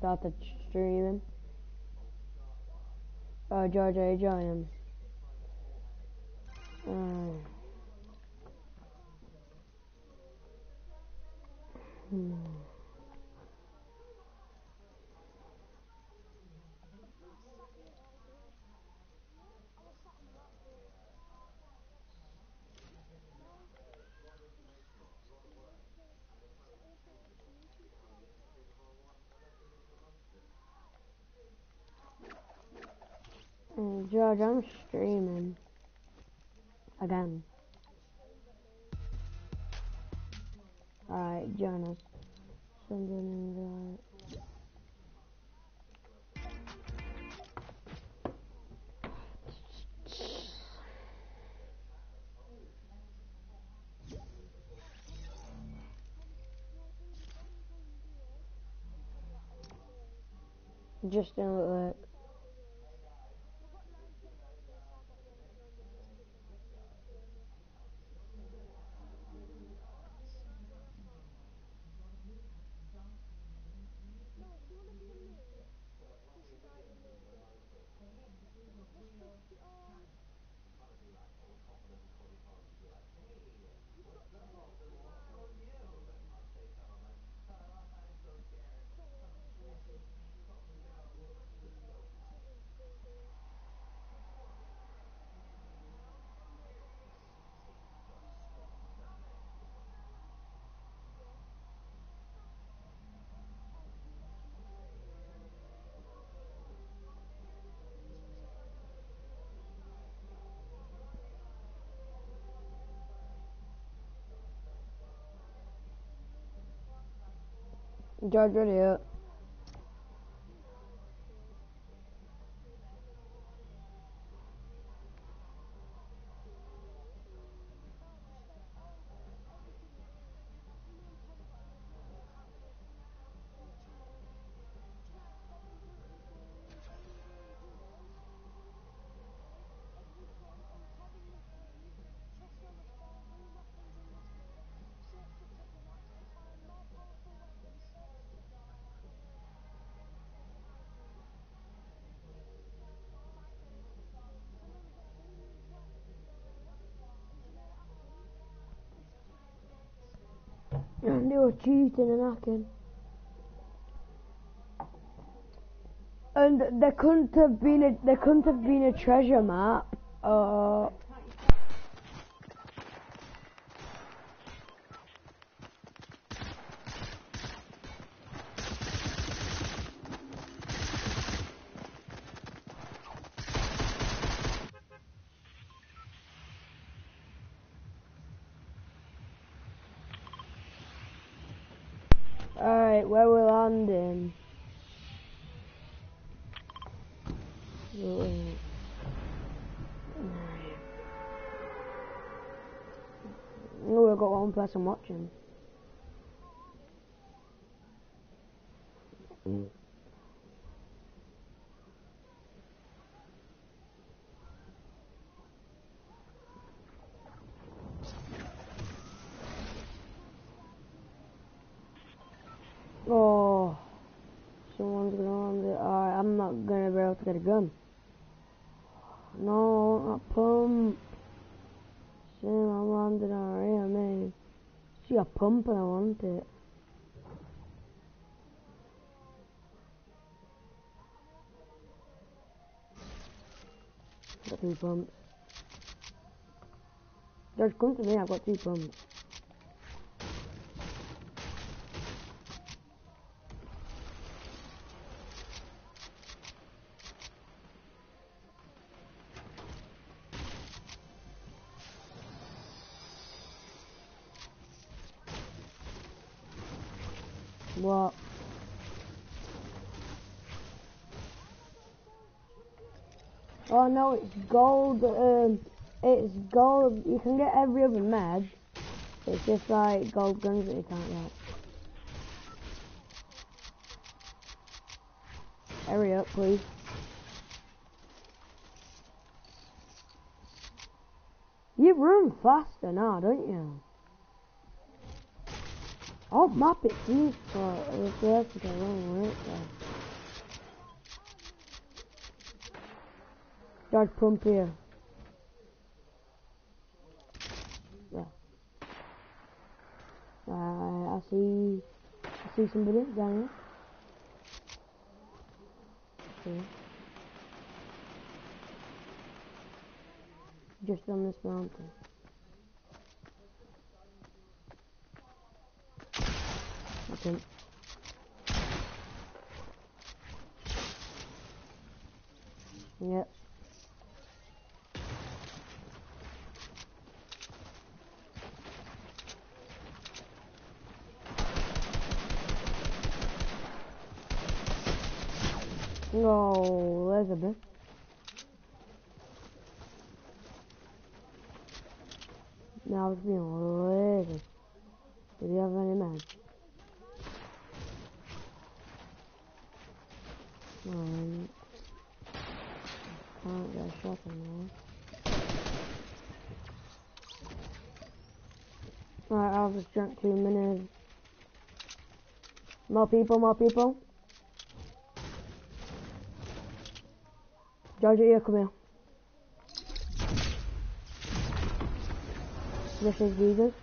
started streaming. Oh, George, are you joining? George, I'm streaming. Again. Alright, join us. Send an invite. Just don't look like. George, ready up. They were cheating and hacking. And there couldn't have been a treasure map. Alright, where we're landing. Oh, we've got one person watching. Oh, someone's gonna land it. Alright, I'm not gonna be able to get a gun. No, I want that pump. See, I'm landing already, I mean. See a pump and I want it. Got 2 pumps. George, come to me, I've got 2 pumps. What? Oh no, it's gold, it's gold, you can get every other med, it's just like gold guns that you can't get. Hurry up, please. You run faster now, don't you? I'll map it to you for the first to run right there. Dodge pump here. Yeah. I see somebody down here. Okay. Just on this mountain. Okay. Yep. Oh, there's a bit. Now it's being lazy. Did you have any men? Can't get a shot anymore. Right, I've just drank 2 minutes. More people. Georgia, here, come here. This is Jesus.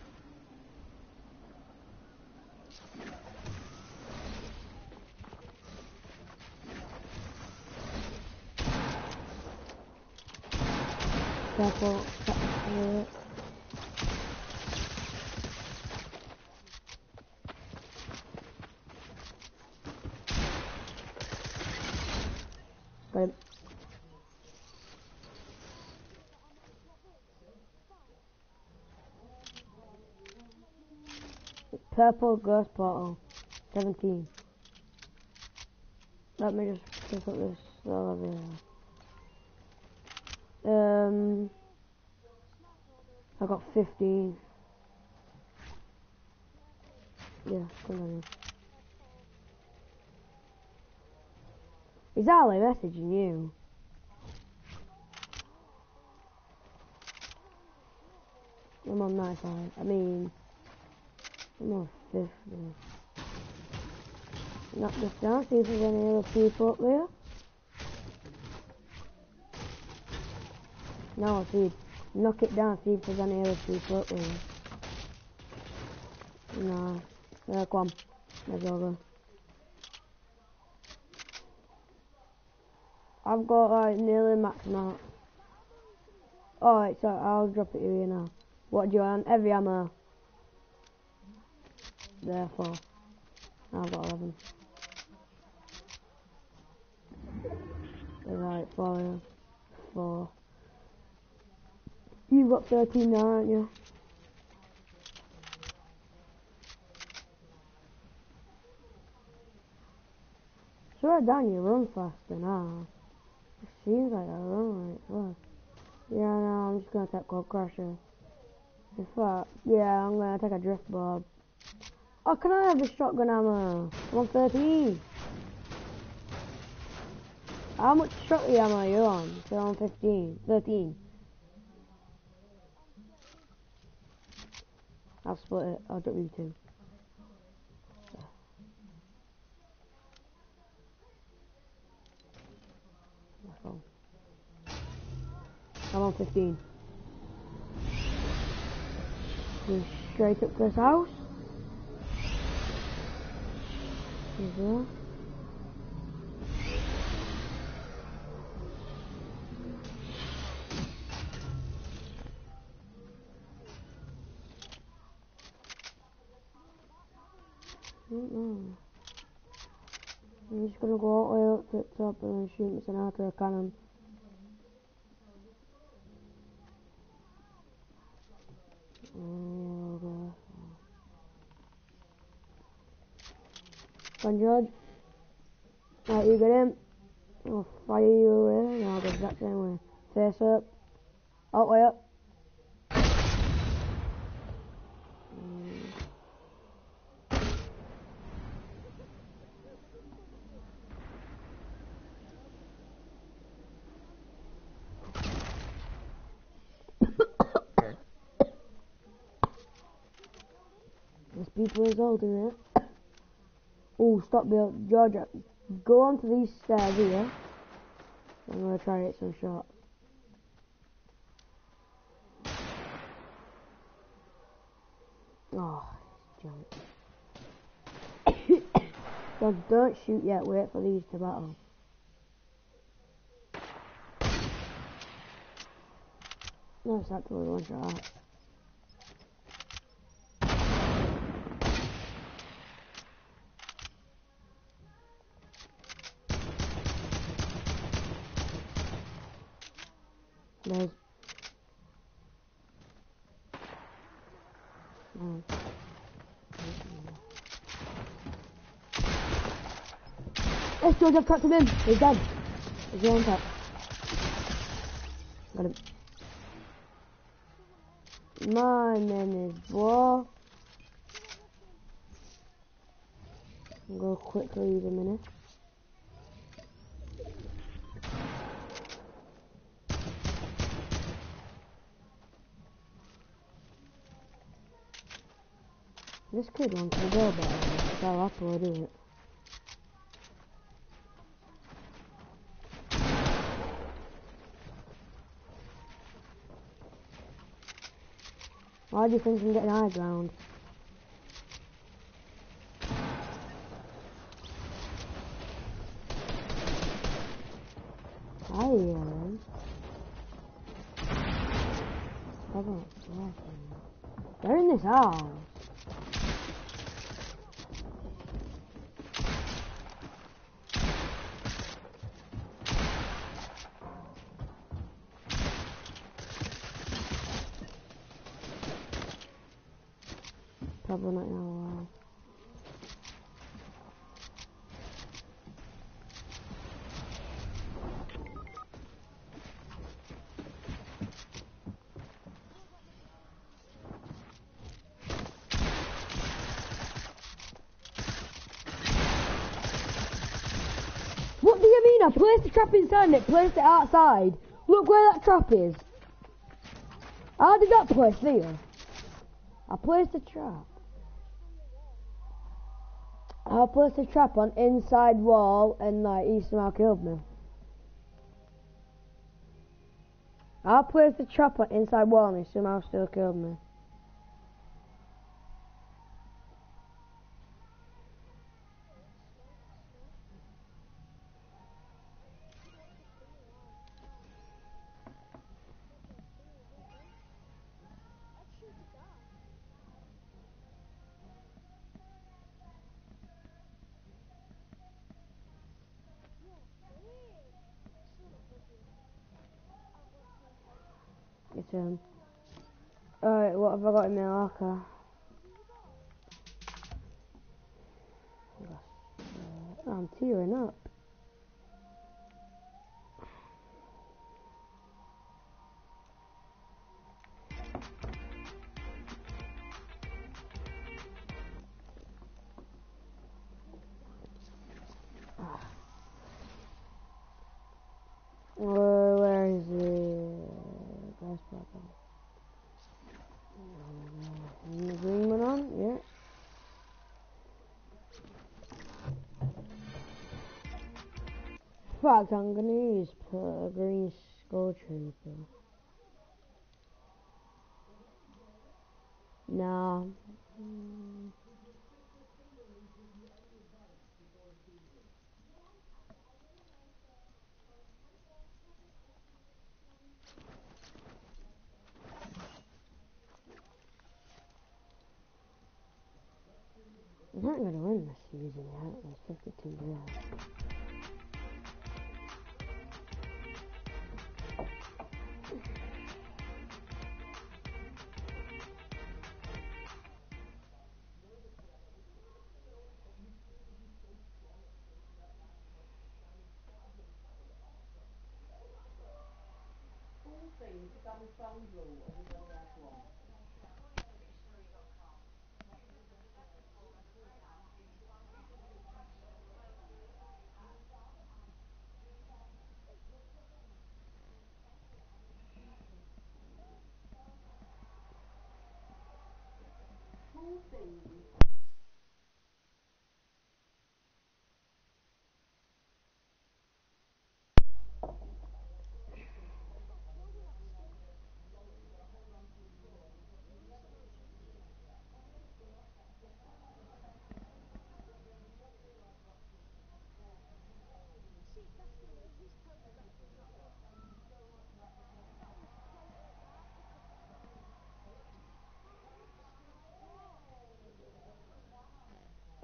Careful. Got him. Purple ghost portal. 17. Let me just pick up this over here. I got 15. Yeah, come on. Is Ali messaging you? I'm on 95. I'm on 50. Knock this down, see if there's any other people up there. No, see, knock it down, see if there's any other people up there. No. Come on. Let's go. I've got like nearly max amount. Alright, so I'll drop it here now. What do you want? Heavy ammo. Therefore. I've got 11. Right, 4. You've got 13 now, aren't you? Swear down, you run faster now. It seems like I run like fast. Yeah, no, I'm just gonna take Cold Crusher. In fact, yeah, I'm gonna take a Drift Bob. Oh, can I have the shotgun ammo? 113. How much shotgun ammo are you on? Still on 15. 13. I'll split it. I'll drop you 2. Let's go. I'm on 15. Go straight up to this house. There. I'm just gonna go all the way up to the top and then shoot this out of a cannon. Come on, George. Right, you get him. I'll fire you away, and I'll go the exact same way. Face up. All the way up. There's people as well doing it. Oh, stop, Bill. Georgia, go onto these stairs here. I'm gonna try to hit some shot. Oh, junk. God, don't shoot yet, wait for these to battle. No, it's actually one shot. There's... Oh. Let's go, I've trapped him in. He's dead. He's on top. Got him. My name is Boy. I'll go quickly use a minute. This kid wants to go better, so I'll have to do it. Why do you think I'm getting high ground? I am. They're in this house. Probably not now. What do you mean? I placed the trap inside it, placed it outside. Look where that trap is. How did that place there? I placed a trap. I placed a trap on inside wall and like he somehow killed me. I placed a trap on inside wall and he somehow still killed me. It's alright, what have I got in my locker? I'm tearing up. Where is it? That's purple. The green one on? Yeah. Fuck, I'm gonna use a green skull trooper. Nah. I'm not gonna win this season yet. There's 52 left.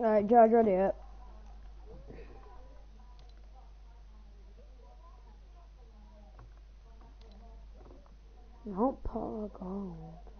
Alright, George, ready it. No pug on.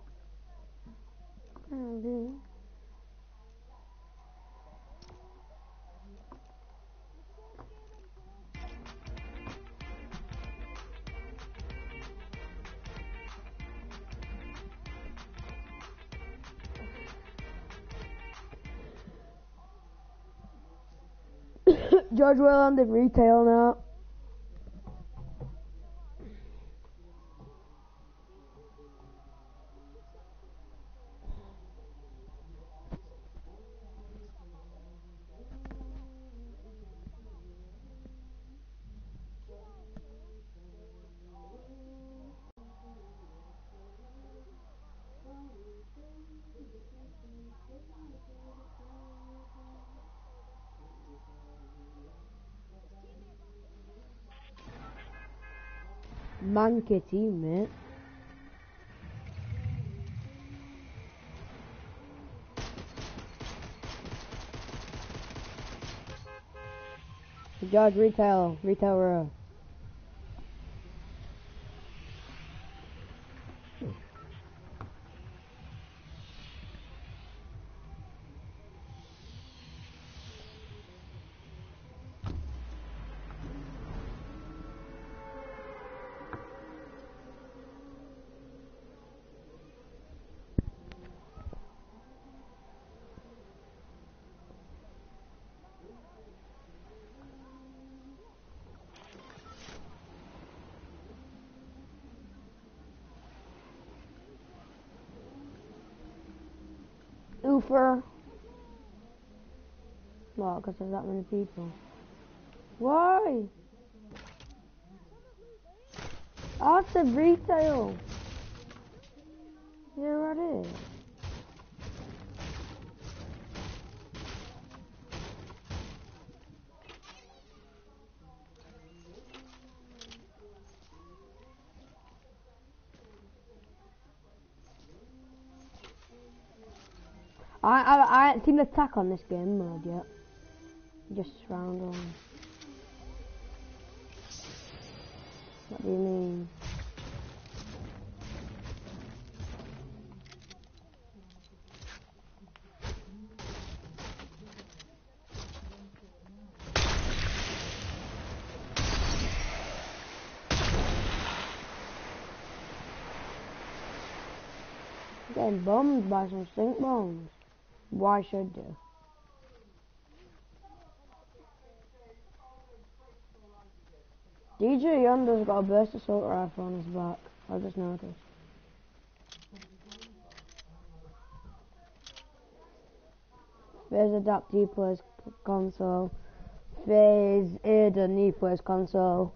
George will on the retail now. Monkey team, mate. George, retail row. Oofer. Well, because there's that many people. Why? I said retail. Yeah, it is. I ain't seen attack on this game mode yet. Just round on. What do you mean? Getting bombed by some stink bombs. Why should you? DJ Yonder's got a burst assault rifle on his back. I just noticed. There's Adapt D plays console. There's Aiden he plays console.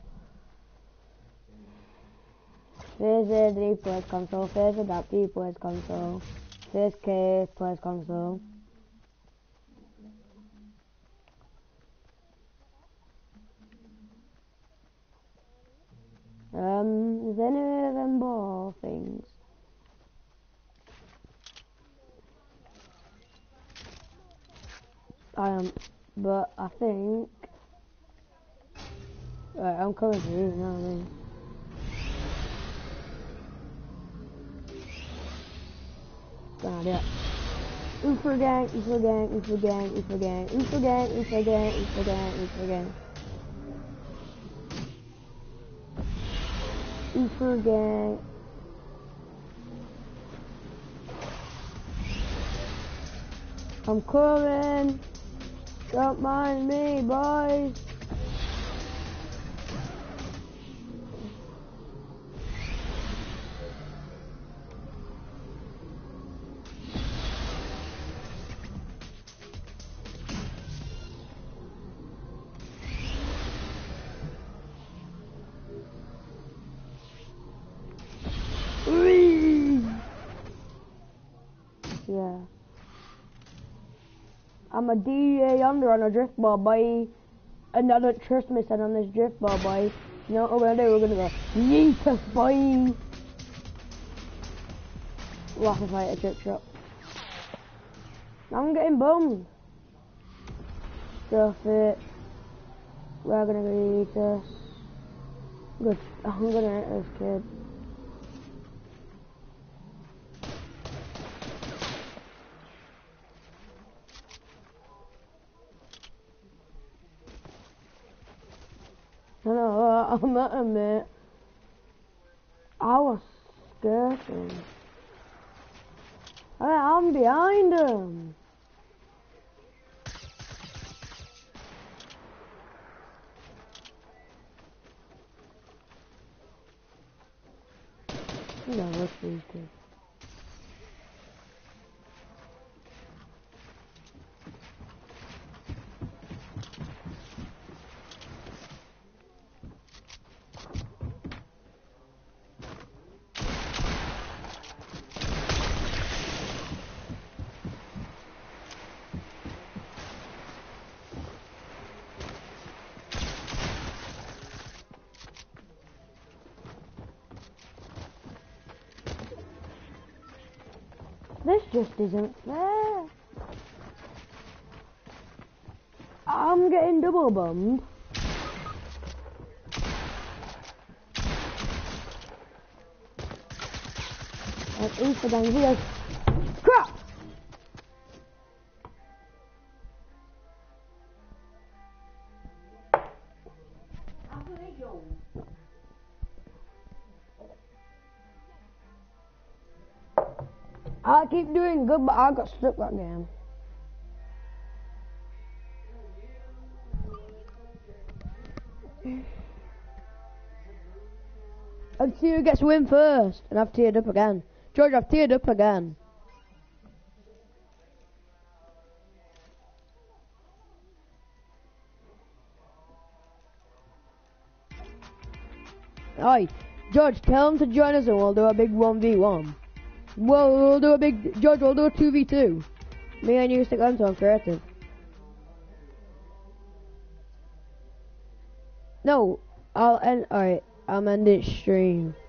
There's Aiden he plays console. There's Adapt D plays console. There's K plays console. Is any of them ball things? I am, but I think. Right, I'm coming to you, you know what I mean? Bad, yeah. Oofer gang, Oofer gang, Oofer gang, Oofer gang, Oofer gang, Oofer gang, Oofer gang, Oofer gang. Oofer gang. I'm coming. Don't mind me, boys. Yeah. I'm a DJ Yonder on a drift ball, boy. And I don't trust me son on this drift ball, boy. You know what we're gonna do? We're gonna go yeetus, boy. We'll have to fight a chip shot. I'm getting bummed. Stuff it. We're gonna eat this. Good. I'm gonna eat this kid. No, I'm not admit. I was scared. I'm behind him. No, let's see. This just isn't fair. I'm getting double bummed. And Instagram videos. Crap! I keep doing good, but I got stuck that game. And see who gets win first. And I've teared up again. George, I've teared up again. Oi, George, tell him to join us and we'll do a big 1v1. We'll do a big, George, we'll do a 2v2. Me and you stick on to creative. No, I'll end it stream.